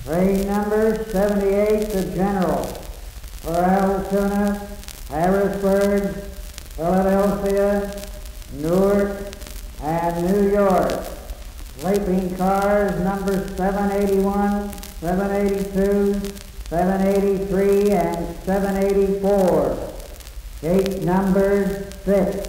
Train number 78, the General, for Altoona, Harrisburg, Philadelphia, Newark, and New York. Sleeping cars number 781, 782, 783, and 784. Gate number 6.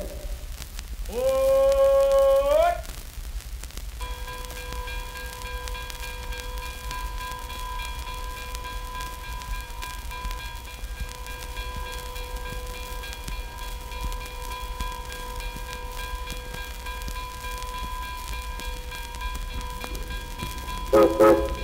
Thank you.